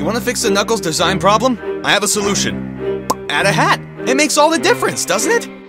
Want to fix the Knuckles design problem? I have a solution. Add a hat. It makes all the difference, doesn't it?